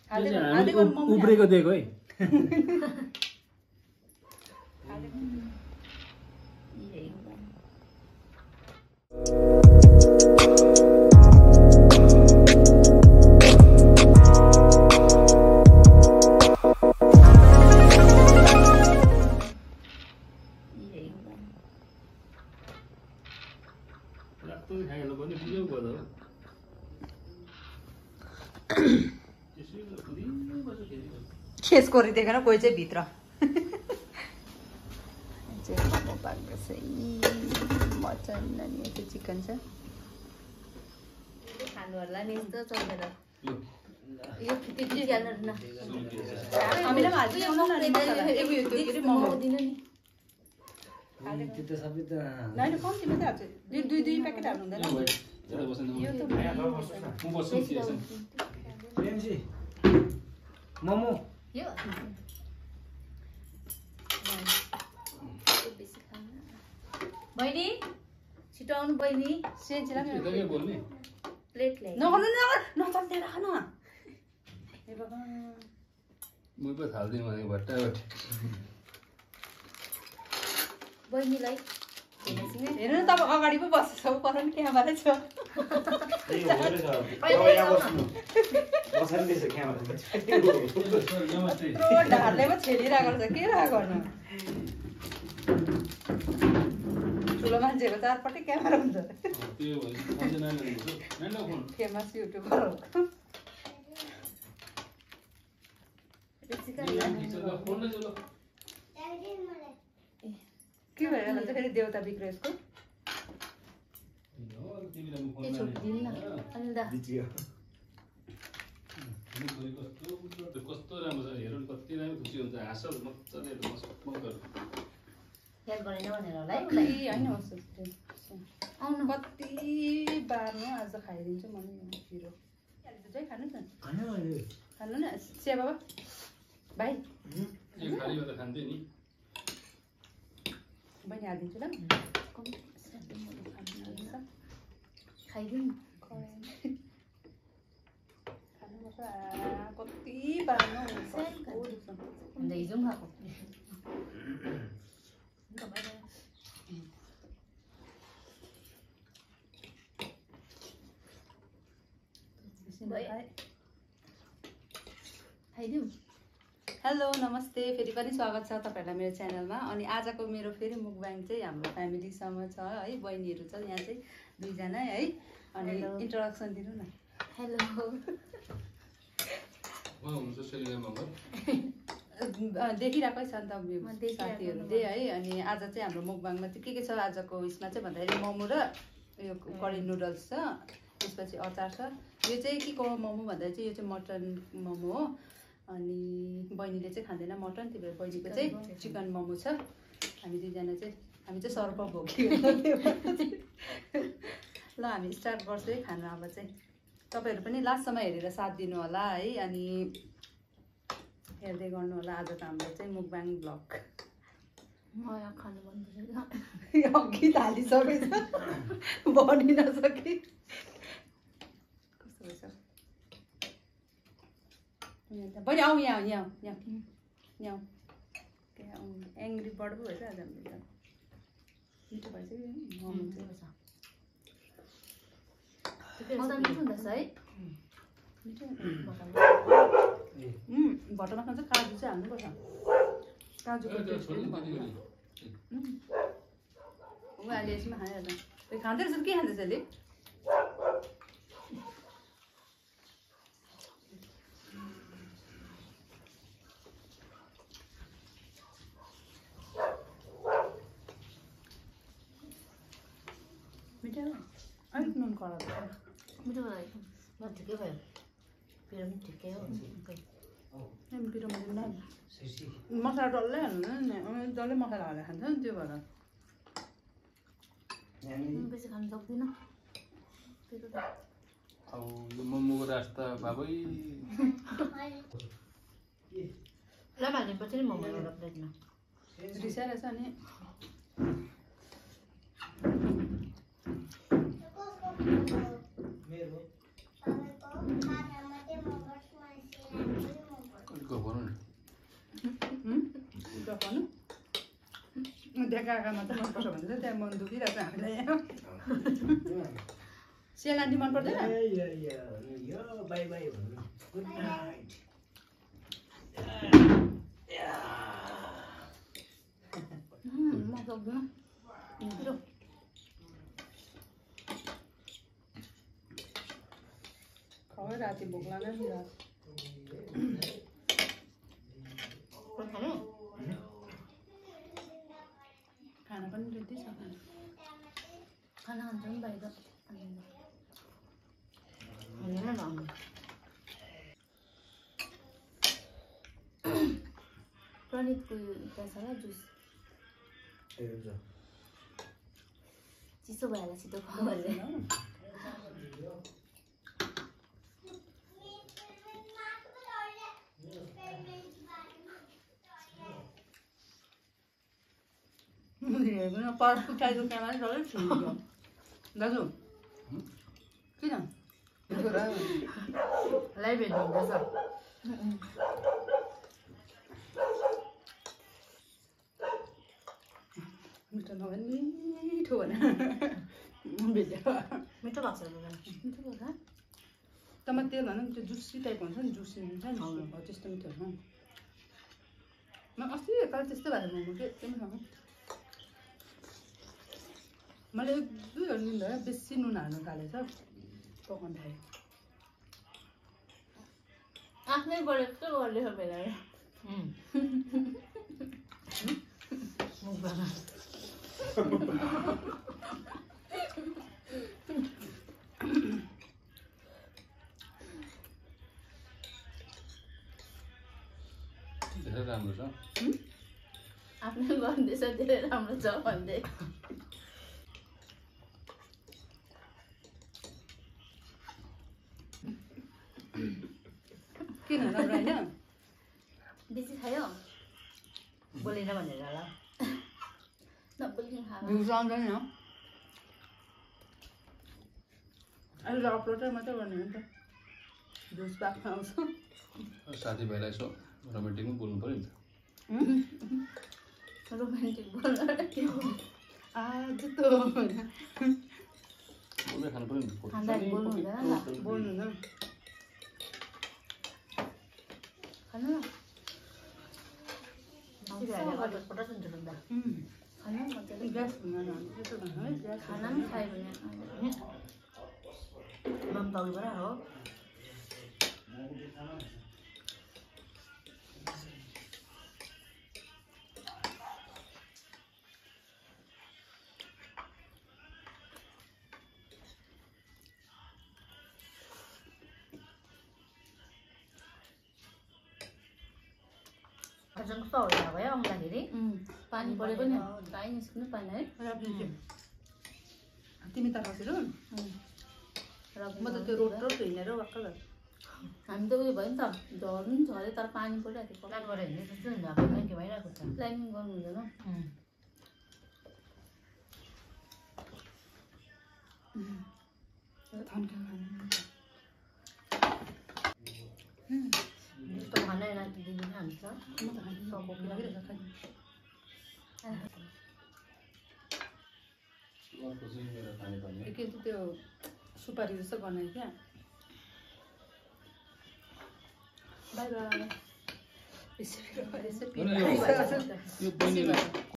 उब्रेको दिएको है खेस गरिदिएको न कोही चाहिँ भित्र मटन अनि यस्तो चिकन छ खानु होला नि यस्तो चल्दैन यो हामीलाई हाल्दिनु न मोमो दिनु नि त्यो त सबै त हैन कम्ती मात्रै हाल्छ दुई दुई प्याकेट हाल्नु हुँदैन यो त प्रेमजी मोमो यो बहिनी छिटो आउनु बहिनी सेन्चीलाई बोल्ने प्लेट ल्याइ नगर्नु नचल्दै राख न हे बाबा म पो थाल्दिनु भने भट्टा बहिनीलाई हेर्नु न तपाईँ अगाडि पो बस्छ पर नि क्यामेरा छ ढाडले पो छेडिरहेको छ के राख गर्नु ठुलो मान्छेको चारपट्टि क्यामेरा हुन्छ फेमस युट्युबर हो के भएर भन्छ फेरि देउता विग्रहको कस्तो राम्रो छ हेर्नु कति राम्रो खुसी हुन्छ हाँसो मजाले हेल्प गरेन भनेर होला है होइन आउनु कति बार्नु आज खाइदिन्छु म पिरो चाहिँ खानु न खानु न सिया बाबा भाइ खान्थ्यो नि बहिनी हालिदिन्छु ल खाइदिउँ कति बार्नु हिजो खाएको खाइदिउँ हेलो नमस्ते फेरि पनि स्वागत छ तपाईँहरूलाई मेरो च्यानलमा अनि आजको मेरो फेरि मुकबाङ चाहिँ हाम्रो फ्यामिलीसँग छ है बहिनीहरू छ यहाँ चाहिँ दुईजना है अनि इन्ट्रोडक्सन दिनु न हेलो देखिरहेकै छ नि त साथीहरूले है अनि आज चाहिँ हाम्रो मुकबाङमा चाहिँ के छ आजको उयसमा चाहिँ भन्दाखेरि मोमो र यो करी नुडल्स छ त्यसपछि अचार छ यो चाहिँ के को मोमो भन्दा चाहिँ यो चाहिँ मटन मोमो हो अनि बहिनीले चाहिँ खाँदैन मटन त्यही भएर बहिनीको चाहिँ चिकन मोमो छ हामी दुईजना चाहिँ हामी चाहिँ सर्प भोग्यो ल हामी स्टार्ट गर्छौँ है खानु अब चाहिँ तपाईँहरू पनि लास्टसम्म हेरेर साथ दिनु होला है अनि हेर्दै गर्नु होला आजको हाम्रो चाहिँ मुकबाङ ब्लग मलाई खानु मन परेन अघि थालिसकेछ बनि नसके कस्तो रहेछ बहिनी आऊ यहाँ यहाँ यहाँ यहाँ एङ्ग्री बर्ड पो भएछ आज हाम्रो मिठो भएछ मोमो चाहिँ मिठो हुँदैछ है भटमा खान्छ काजु चाहिँ हाल्नुपर्छ काजुको टेस्ट अहिले यसमा खाइहाल्छ खाँदै रहेछ के खाँदैछ अहिले मिठो अलिक नुन कडा मिठो भयो ठिकै भयो पिरो पनि ठिकै हो पिरो मसला डल्लै हाल्नु नि डल्लै मसला हालेर खान्छ नि त्यो भएर बेसी खानु सक्दिनँ यो मोमोको रास्ता बाबै हाल्नुपर्छ नि मोमो एउटा प्लेटमा रिसाइरहेछ अनि पकाउनु त्यहाँ काकामा त मनपर्छ भने चाहिँ त्यहाँ मन दुखिरहेको छ हामीलाई सेल आन्टी मन पर्दैन यो बाई बाई भन्नु गुड नाइट म सक्दिनँ खै राति भोक लाग्यो नि खानु खाना पनि रेडी छ खाना खान्छ नि बाहिर होइन न प्रणितको त्यहाँ छ र जुस चिसो भएर छिटो खाऊ भन्ने पर्सको टाइपको क्यामेरा डल्लै ठुलो दाजु किन लाइभ हेर्नु हुँदैछ मिठो नभए मिठो भनेर मिठो भएको छ मिठो भएको तमा तेल भनौँ त्यो जुसी टाइपको हुन्छ नि जुसी हुन्छ नि हो त्यस्तो मिठो होइन म अस्ति एकताल त्यस्तै भएर मोमो के एकदमै खाऊँ मैले 1-2 दिन भयो बेसी नुन हाल्नु थालेछ पकाउँदाखेरि आफ्नै गरेको गर्दै छ बेला धेरै राम्रो छ आफ्नै गर्दैछ धेरै राम्रो छ भन्दै किन राम्रो होइन बेसी खायो बोलेन भनेर होला नबोलिकन खा भ्युज आउँदैन अहिले अपलोडै मात्रै गर्ने हो नि त भ्युज बाक्न आउँछ साथीभाइलाई यसो रोमान्टिक पनि बोल्नु पऱ्यो नि त रोमान्टिक बोल्न के हो आज त बोल्दै खानु पऱ्यो नि खाँदाखेरि बोल्नु हुँदैन नि त बोल्नु न खानु न पटक हुन्छ भन्दा खानु मजाले ग्यास हुँदैन त्यसो भन्नु है ग्यास खाना पनि खायो भने मम तलबाट हो कस्तो भयो आउँदाखेरि पानी परेको नि गाई निस्किनु पानी है तिमी त खसेर म त त्यो रोड हिँडेर वाक्क हामी त उयो भयो नि त झर्नु नि झऱ्यो तर पानी परिरहेको थियो प्लान गरेर हिँड्ने जस्तो नि के भइरहेको छ प्लानिङ गर्नु हुँदैन यस्तो खाना राति दिदी खान्छ के त्यो सुपारी जस्तो बनायो क्या बाई बाई यो